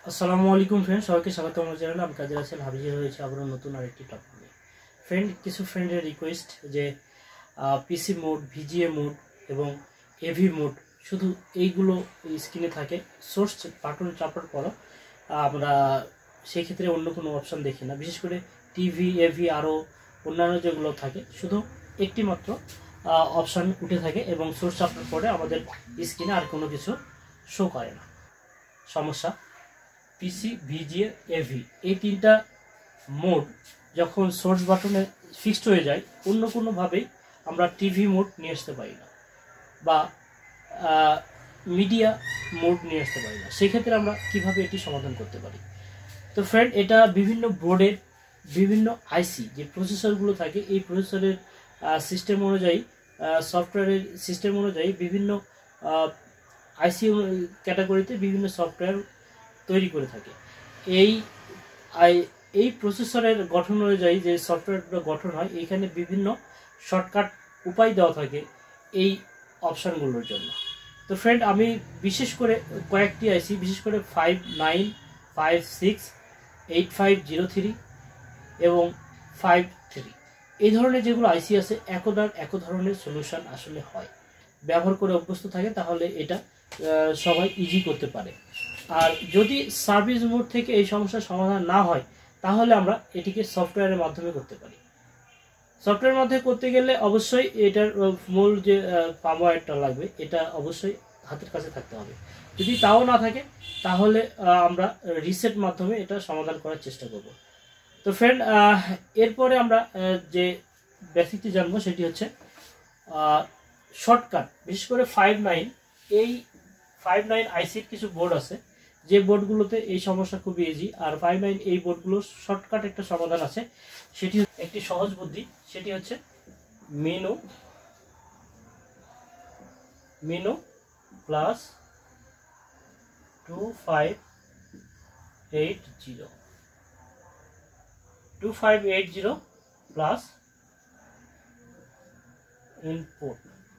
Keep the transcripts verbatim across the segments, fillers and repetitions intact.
আসসালামু আলাইকুম ফ্রেন্ড, সবাইকে স্বাগত জানাই। আমি কাজের আছেন হাজির হয়েছে আবার নতুন আরেকটি টপিক নিয়ে। ফ্রেন্ড, কিছু ফ্রেন্ডের রিকোয়েস্ট যে পিসি মোড, ভিজিএ মোড এবং এভি মোড শুধু এইগুলো স্ক্রিনে থাকে। সোর্স বাটন চাপার পর আমরা সেই ক্ষেত্রে অন্য কোনো অপশান দেখি না। বিশেষ করে টিভি, এভি আরও অন্যান্য যেগুলো থাকে শুধু একটি মাত্র অপশান উঠে থাকে এবং সোর্স চাপার পরে আমাদের স্ক্রিনে আর কোনো কিছু শো করে না। সমস্যা পিসি, ভিজিএ, এভি এই তিনটা মোড যখন সোর্স বাটনে ফিক্সড হয়ে যায়, অন্য কোনোভাবেই আমরা টিভি মোড নিয়ে আসতে পারি না বা মিডিয়া মোড নিয়ে আসতে পারি না। সেক্ষেত্রে আমরা কিভাবে এটি সমাধান করতে পারি? তো ফ্রেন্ড, এটা বিভিন্ন বোর্ডের বিভিন্ন আইসি যে প্রসেসরগুলো থাকে, এই প্রসেসরের সিস্টেম অনুযায়ী, সফটওয়্যারের সিস্টেম অনুযায়ী বিভিন্ন আইসি ক্যাটাগরিতে বিভিন্ন সফটওয়্যার তৈরি করে থাকে। এই এই প্রসেসরের গঠন অনুযায়ী যে সফটওয়্যারগুলো গঠন হয়, এইখানে বিভিন্ন শর্টকাট উপায় দেওয়া থাকে এই অপশানগুলোর জন্য। তো ফ্রেন্ড, আমি বিশেষ করে কয়েকটি আইসি, বিশেষ করে five nine five six eight five zero three এবং ফাইভ থ্রি এই ধরনের যেগুলো আইসি আছে, একদার এক ধরনের সলিউশন আসলে হয়। ব্যবহার করে অভ্যস্ত থাকে তাহলে এটা সবাই ইজি করতে পারে। আর যদি সার্ভিস মোড থেকে এই সমস্যার সমাধান না হয়, তাহলে আমরা এটিকে সফটওয়্যারের মাধ্যমে করতে পারি। সফটওয়্যারের মাধ্যমে করতে গেলে অবশ্যই এটার মূল যে ফার্মওয়্যারটা লাগবে, এটা অবশ্যই হাতের কাছে থাকতে হবে। যদি তাও না থাকে, তাহলে আমরা রিসেট মাধ্যমে এটা সমাধান করার চেষ্টা করব। তো ফ্রেন্ড, এরপরে আমরা যে বেসিকটি জানবো সেটি হচ্ছে শর্টকাট। বিশেষ করে ফাইভ নাইন এই ফাইভ নাইন আইসির কিছু বোর্ড আছে যে বোর্ডগুলোতে এই সমস্যা খুবই ইজি। আর ফাইভ নাইন এই বোর্ডগুলোর শর্টকাট একটা সমাধান আছে, সেটি একটি সহজ বুদ্ধি। সেটি হচ্ছে menu menu plus two five eight zero two five eight zero plus input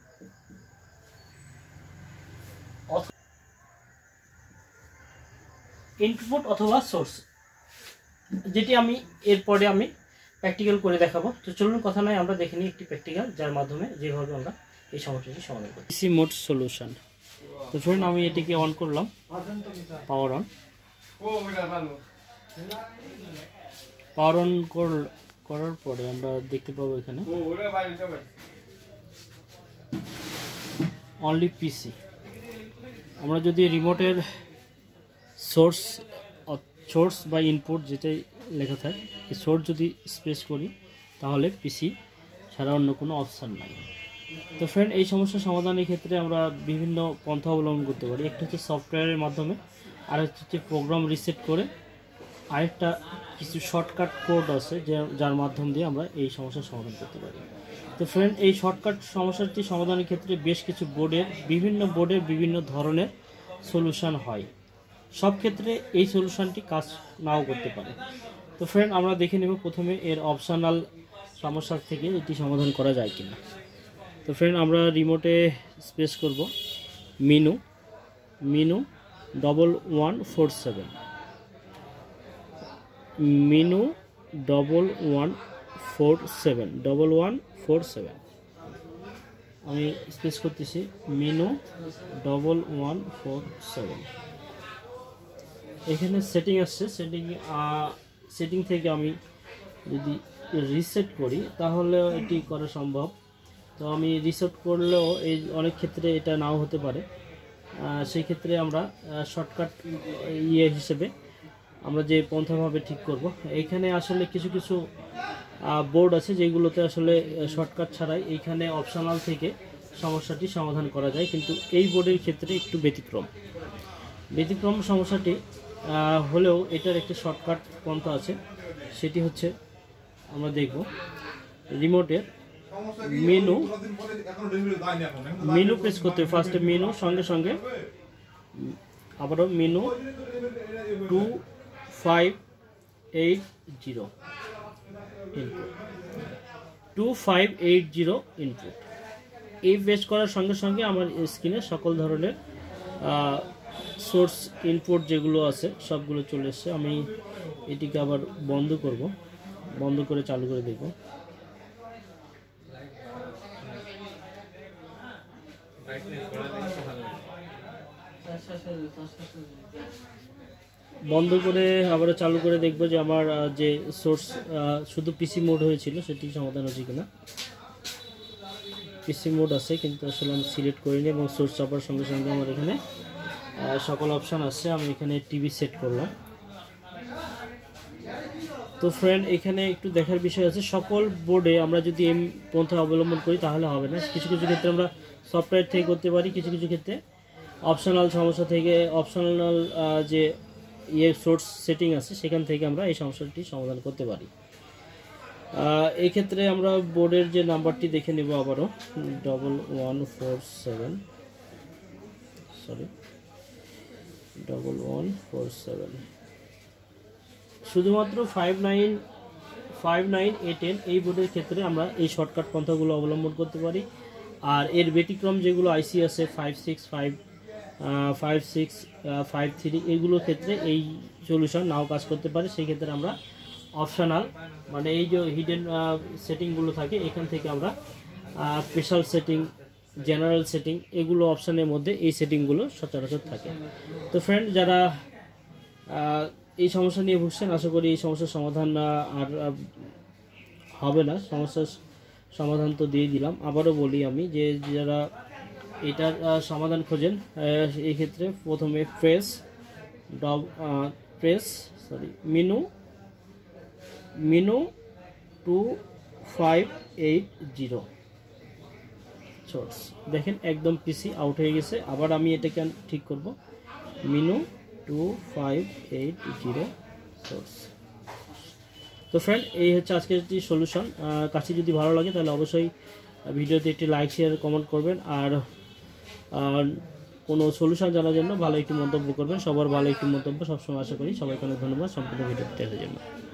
input অথবা সোর্স, যেটি আমি এরপরে আমি প্র্যাকটিক্যাল করে দেখাবো। তো চলুন কথা নয়, আমরা দেখে নিই একটি প্র্যাকটিক্যাল যার মাধ্যমে যেভাবে আমরা এই সমস্যাটি সমাধান করি। PC mode solution. তো ফ্রেন্ড, আমি এটিকে অন করলাম, পাওয়ার অন পাওয়ার অন করার পরে আমরা দেখতে পাবো এখানে অনলি পিসি। আমরা যদি রিমোটের সোর্স সোর্স বা ইনপুট যেটাই লেখা থাকে, এই সোর্স যদি স্পেস করি তাহলে পিসি ছাড়া অন্য কোনো অপশান নাই। তো ফ্রেন্ড, এই সমস্যার সমাধানের ক্ষেত্রে আমরা বিভিন্ন পন্থা অবলম্বন করতে পারি। একটা হচ্ছে সফটওয়্যারের মাধ্যমে, আর হচ্ছে প্রোগ্রাম রিসেট করে, আরেকটা কিছু শর্টকাট কোড আছে যার মাধ্যম দিয়ে আমরা এই সমস্যার সমাধান করতে পারি। তো ফ্রেন্ড, এই শর্টকাট সমস্যাটি সমাধানের ক্ষেত্রে বেশ কিছু বোর্ডের বিভিন্ন বোর্ডের বিভিন্ন ধরনের সলিউশন হয়। সব ক্ষেত্রে এই সলিউশনটি কাজ নাও করতে পারে। তো ফ্রেন্ড, আমরা দেখে নেব প্রথমে এর অপশনাল সমস্যা থেকে এটি সমাধান করা যায় কিনা। তো ফ্রেন্ড, আমরা রিমোটে স্পেস করব menu menu double one four seven menu double one four seven double one four seven আমি স্পেস করতেছি menu double one four seven. এখানে সেটিং আসছে, সেটিং সেটিং থেকে আমি যদি রিসেট করি তাহলে এটি করা সম্ভব। তো আমি রিসেট করলেও এই অনেক ক্ষেত্রে এটা নাও হতে পারে। সেই ক্ষেত্রে আমরা শর্টকাট ইয়ে হিসেবে আমরা যে পন্থাভাবে ঠিক করব, এইখানে আসলে কিছু কিছু বোর্ড আছে যেগুলোতে আসলে শর্টকাট ছাড়াই এইখানে অপশনাল থেকে সমস্যাটি সমাধান করা যায়, কিন্তু এই বোর্ডের ক্ষেত্রে একটু ব্যতিক্রম ব্যতিক্রম সমস্যাটি হলেও এটার একটি শর্টকাট পন্থা আছে। সেটি হচ্ছে আমরা দেখব রিমোটের মেনু মেনু প্রেস করতে ফার্স্টে মেনু, সঙ্গে সঙ্গে আবারও menu two five eight zero input two five eight zero input এই প্রেস করার সঙ্গে সঙ্গে আমার স্ক্রিনে সকল ধরনের সোর্স ইনপুট যেগুলো আছে সবগুলো চলে এসছে। আমি এটিকে আবার বন্ধ করব, বন্ধ করে চালু করে দেখব। বন্ধ করে আবার চালু করে দেখব যে আমার যে সোর্স শুধু পিসি মোড হয়েছিল সেটি সমাধান হচ্ছে কিনা। পিসি মোড আছে কিন্তু আসলে আমি সিলেক্ট করিনি এবং সোর্স চাপার সঙ্গে সঙ্গে আমার এখানে সকল অপশান আসছে। আমি এখানে টিভি সেট করলাম। তো ফ্রেন্ড এখানে একটু দেখার বিষয় আছে, সকল বোর্ডে আমরা যদি এই পন্থা অবলম্বন করি তাহলে হবে না। কিছু কিছু ক্ষেত্রে আমরা সফটওয়্যার থেকে করতে পারি, কিছু কিছু ক্ষেত্রে অপশনাল সমস্যা থেকে অপশনাল যে ইয়ে সোর্স সেটিং আছে সেখান থেকে আমরা এই সমস্যাটি সমাধান করতে পারি। এই ক্ষেত্রে আমরা বোর্ডের যে নাম্বারটি দেখে নেব আবারও, double one four seven sorry double one four seven শুধুমাত্র five nine five nine A ten এই বোর্ডের ক্ষেত্রে আমরা এই শর্টকাট পন্থাগুলো অবলম্বন করতে পারি। আর এর ব্যতিক্রম যেগুলো আইসি আছে five six five five six five three এইগুলোর ক্ষেত্রে এই সলিউশন নাও কাজ করতে পারে। সেই ক্ষেত্রে আমরা অপশনাল মানে এই যে হিডেন সেটিংগুলো থাকে এখান থেকে আমরা স্পেশাল সেটিং, জেনারেল সেটিং এগুলো অপশানের মধ্যে এই সেটিংগুলো সচরাচর থাকে। তো ফ্রেন্ড যারা এই সমস্যা নিয়ে ভুগছেন আশা করি এই সমস্যার সমাধান আর হবে না। সমস্যার সমাধান তো দিয়ে দিলাম। আবারও বলি আমি যে যারা এটার সমাধান খোঁজেন এই ক্ষেত্রে প্রথমে প্রেস ডব press sorry menu menu two five eight zero source দেখেন একদম পিসি আউট হয়ে গেছে। আবার আমি এটাকে ঠিক করব, menu two five eight zero source. তো ফ্রেন্ড এই হচ্ছে আজকের একটি সলিউশন। কাছে যদি ভালো লাগে তাহলে অবশ্যই ভিডিওতে একটি লাইক শেয়ার কমেন্ট করবেন। আর কোনো সলিউশন জানার জন্য ভালো একটি মন্তব্য করবেন। সবার ভালো একটি মন্তব্য সবসময় আশা করি। সবাইকে অনেক ধন্যবাদ সম্পূর্ণ ভিডিওটি দেখার জন্য।